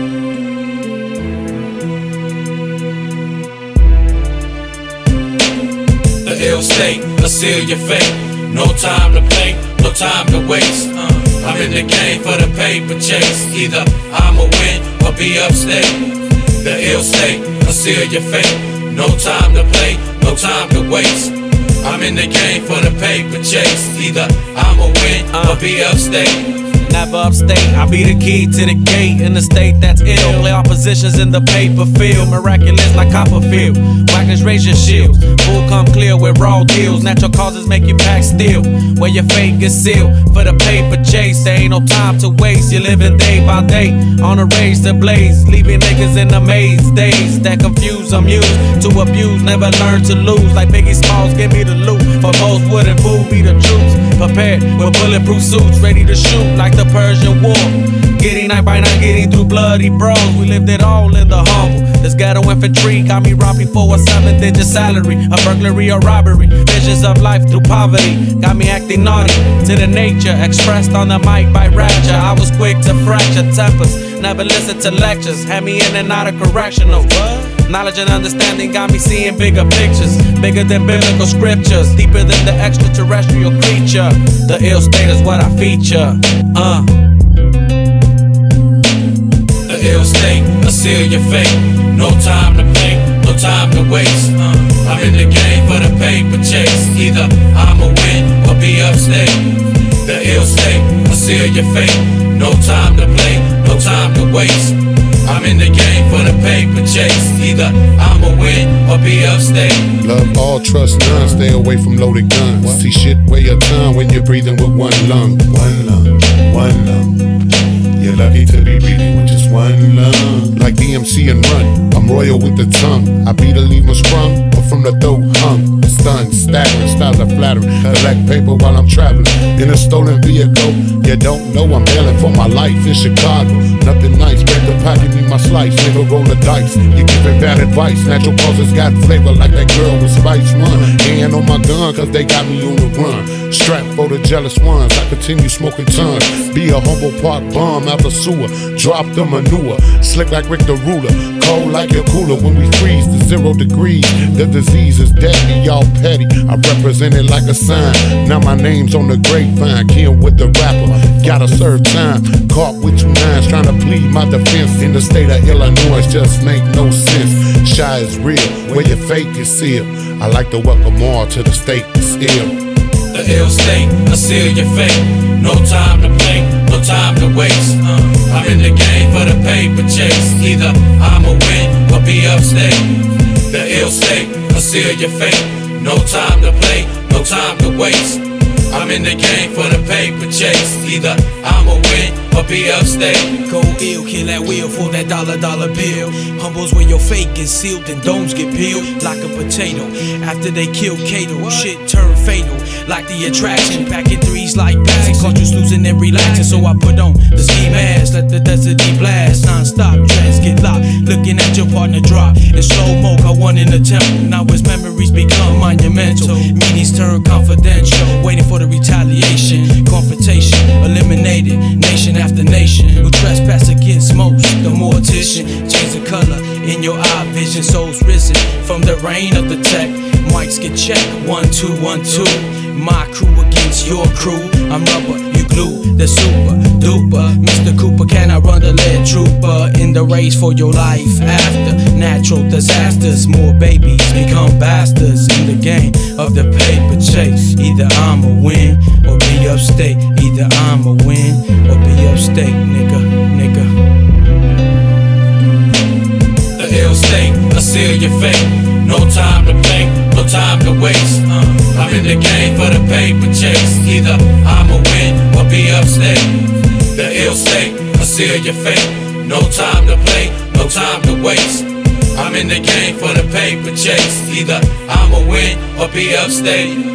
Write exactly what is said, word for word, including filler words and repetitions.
The ill state, I seal your fate. No time to play, no time to waste. uh, I'm in the game for the paper chase. Either I'ma win or be upstate. The ill state, I seal your fate. No time to play, no time to waste. I'm in the game for the paper chase. Either I'ma win or be upstate. Never upstate, I be the key to the gate in the state that's ill. Play oppositions in the paper field, miraculous like Copperfield. Wagner's raise your shields, full come clear with raw deals. Natural causes make you pack steel, where your fate gets sealed. For the paper chase, there ain't no time to waste. You're living day by day on a race to blaze, leaving niggas in the maze. Days that confuse, I'm used to abuse, never learn to lose. Like Biggie Smalls, give me the loot. For most wouldn't fool be the troops, prepared with bulletproof suits, ready to shoot like the Persian War. Getting night by night, getting through bloody bros. We lived it all in the humble. This ghetto infantry got me robbing for a seven digit salary, a burglary or robbery. Visions of life through poverty got me acting naughty to the nature expressed on the mic by rapture. I was quick to fracture tempers, never listened to lectures, had me in and out of correctional. Knowledge and understanding got me seeing bigger pictures, bigger than biblical scriptures, deeper than the extraterrestrial creature. The ill state is what I feature. Uh. The ill state, I seal your fate. No time to play, no time to waste. uh, I'm in the game for the paper chase. Either I'ma win or be upstate. The ill state, I seal your fate. No time to play, no time to waste. I'm in the game for the paper chase. Either I'ma win or be upstate. Love all, trust none, stay away from loaded guns. See shit weigh a ton when you're breathing with one lung. One lung, one lung. You're lucky to be breathing with just one lung. Like D M C and Run, I'm royal with the tongue. I be the leave 'em sprung, or from the throat hung. Stunned, staggering, styles are flattering. Collect paper while I'm traveling in a stolen vehicle. You don't know I'm bailing for my life in Chicago. Nothing nice, break the pocket, me my slice. Nigga roll the dice, you giving bad advice. Natural causes got flavor like that girl with Spice One. Hand on my gun, cause they got me on the run. Strapped for the jealous ones, I continue smoking tons. Be a humble park bum out the sewer. Drop the manure, slick like Rick the Ruler. Cold like your cooler when we freeze to zero degrees. The disease is deadly, y'all petty. I represent it like a sign. Now my name's on the grapevine. Kill with the rapper, gotta serve time. Caught with two nines, trying to plead my defense. In the state of Illinois, just make no sense. Shy is real, where your fake is sealed. I like to welcome all to the state that's ill. The ill state, I seal your fate. No time to play, no time to waste. uh, I'm in the game for the paper chase. Either I'ma win or be upstate. The ill state, I seal your fate. No time to play, no time to waste. I'm in the game for the paper chase. Either I'ma win or be upstate. Go ill, kill that wheel for that dollar dollar bill. Humbles where your fate gets sealed and domes get peeled like a potato. After they kill Kato, shit turned fatal. Like the attraction, packing threes like bags. Caught you snoozing and relaxing, so I put on the ski mask. Let the desert blast, non-stop trance get locked. Looking at your partner drop in slow-mo, got one in the temple. Now his memories become monumental. Meetings turn confidential, waiting for the retaliation. Confrontation, eliminated, nation after nation. Who trespass against most, the mortician. Change the color in your eye vision, souls risen from the reign of the tech. Mics get checked, one, two, one, two. My crew against your crew. I'm rubber, you glue, the super duper. Mister Cooper, can I run the lead trooper? In the race for your life after natural disasters. More babies become bastards in the game of the paper chase. Either I'ma win or be upstate. Either I'ma win or be upstate, nigga, nigga. The ill state, I seal your fate. No time to play, no time to waste. uh, I'm in the game for the paper chase. Either I'ma win or be upstate. The ill state, I seal your fate. No time to play, no time to waste. I'm in the game for the paper chase. Either I'ma win or be upstate.